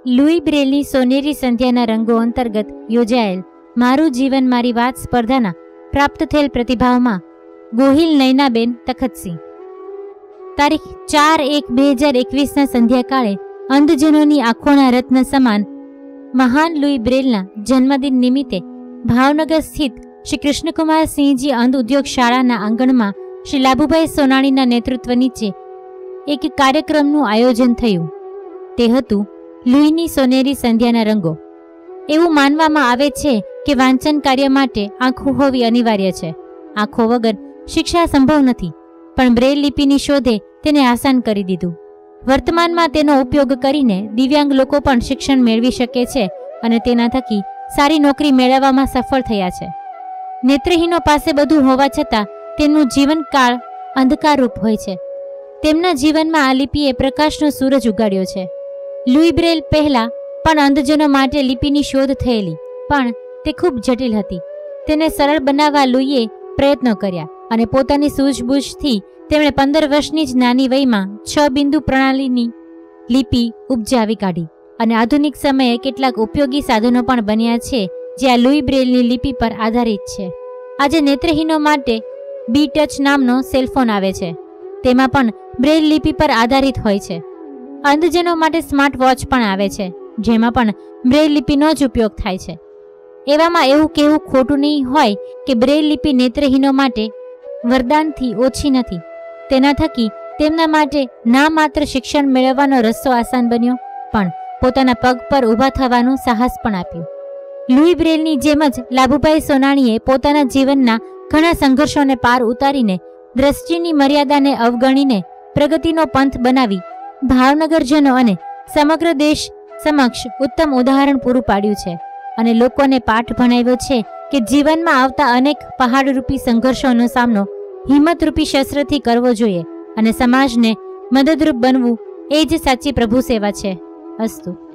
Louis બ્રેલની સોનેરી સંધ્યાના રંગો અંતર્ગત યોજાયેલ મારું જીવન મારી વાત સ્પર્ધાના પ્રાપ્ત થયેલ પ્રતિભાવમાં ગોહિલ નયનાબેન તખતસિંહ તારીખ 4/1/2021ના સંધ્યાકાળે અંધજનોની આંખોના રત્ન સમાન મહાન લુઈ બ્રેલના જન્મદિન નિમિત્તે ભાવનગર સ્થિત શ્રી કૃષ્ણકુમારસિંહજી અંધ ઉદ્યોગ શાળાના આંગણમાં શ્રી લાભુભાઈ સોનાણીના નેતૃત્વ નીચે એક કાર્યક્રમનું આયોજન થયું. તે હતું લુઈની સોનેરી સંધ્યાના રંગો. એવું માનવામાં આવે છે કે વાંચન કાર્ય માટે આંખો હોવી અનિવાર્ય છે. આંખો વગર શિક્ષા સંભવ નથી, પણ બ્રેલ લિપિની શોધે તેને આસાન કરી દીધું. વર્તમાનમાં તેનો ઉપયોગ કરીને દિવ્યાંગ લોકો પણ શિક્ષણ મેળવી શકે છે અને તેના થકી સારી નોકરી મેળવવામાં સફળ થયા છે. નેત્રહીનો પાસે બધું હોવા છતાં તેમનું જીવનકાળ અંધકારરૂપ હોય છે. તેમના જીવનમાં આ લિપિએ પ્રકાશનો સૂરજ ઉગાડ્યો છે. લુઈ બ્રેલ પહેલાં પણ અંધજનો માટે લિપિની શોધ થયેલી, પણ તે ખૂબ જટિલ હતી. તેને સરળ બનાવવા લુઈએ પ્રયત્નો કર્યા અને પોતાની સૂઝબૂઝથી તેમણે 15 વર્ષની જ નાની વયમાં 6 બિંદુ પ્રણાલીની લિપિ ઉપજાવી કાઢી અને આધુનિક સમયે કેટલાક ઉપયોગી સાધનો પણ બન્યા છે જે આ લુઈ બ્રેલની લિપિ પર આધારિત છે. આજે નેત્રહીનો માટે બી ટચ નામનો સેલફોન આવે છે, તેમાં પણ બ્રેલ લિપિ પર આધારિત હોય છે. અંધજનો માટે સ્માર્ટ વોચ પણ આવે છે, જેમાં પણ બ્રેલ લિપિનો જ ઉપયોગ થાય છે. એવામાં એવું કહેવું ખોટું નહીં હોય કે બ્રેલ લિપિ નેત્રહીનો માટે વરદાનથી ઓછી નથી. તેના થકી તેમના માટે ના માત્ર શિક્ષણ મેળવવાનો રસ્તો આસાન બન્યો, પણ પોતાના પગ પર ઊભા થવાનું સાહસ પણ આપ્યું. લુઈ બ્રેલની જેમ જ લાભુભાઈ સોનાણીએ પોતાના જીવનના ઘણા સંઘર્ષોને પાર ઉતારીને દ્રષ્ટિની મર્યાદાને અવગણીને પ્રગતિનો પંથ બનાવી ભાવનગરજનો અને સમગ્ર દેશ સમક્ષ ઉત્તમ ઉદાહરણ પૂરું પાડ્યું છે અને લોકોને પાઠ ભણાવ્યો છે કે જીવનમાં આવતા અનેક પહાડરૂપી સંઘર્ષોનો સામનો હિંમતરૂપી શસ્ત્રથી કરવો જોઈએ અને સમાજને મદદરૂપ બનવું એ જ સાચી પ્રભુ સેવા છે. અસ્તુ.